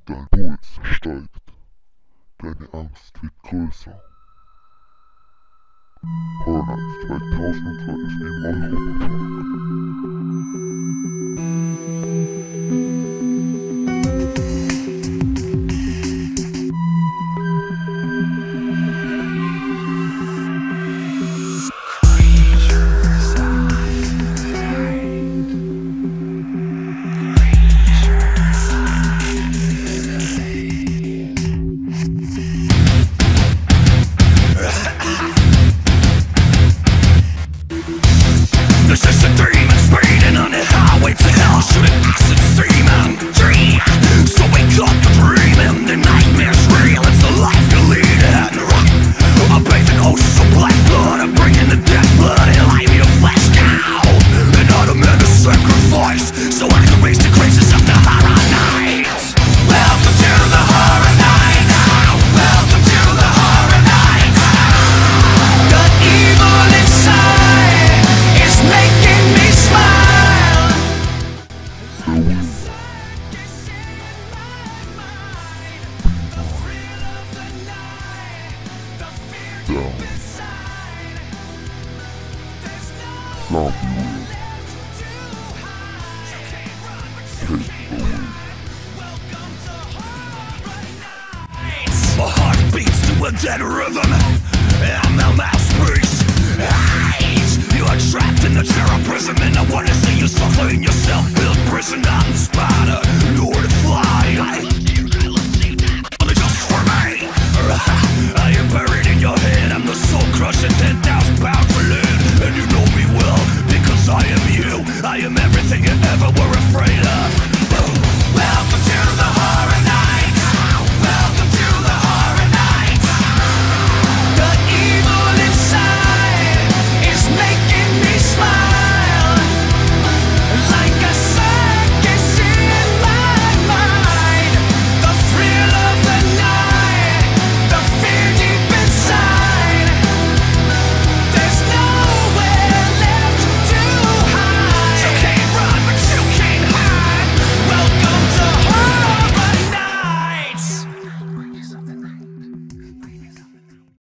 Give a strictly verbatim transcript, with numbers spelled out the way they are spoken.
Dein Puls steigt, deine Angst wird größer. Horror zweitausendzwei ist im Europa-Park. This is a demon speeding on the highway to hell. Shooting acid semen dream. So wake up the dreaming. The nightmare's real, it's the life you're leading. I'm bathing oh so black blood. I'm bringing the death blood and light me a flesh cow. And I'm a man to sacrifice, so I can reach the graces of the horror night. Welcome to the horror night. Welcome to the horror night. The evil inside is making me smile. The wind. Down. Zombie wind. Take the wind. My heart beats to a dead rhythm, and my mouth speaks. You are trapped in the terror prison, and I wanna see you suffer in your self-built prison. I'm the spider.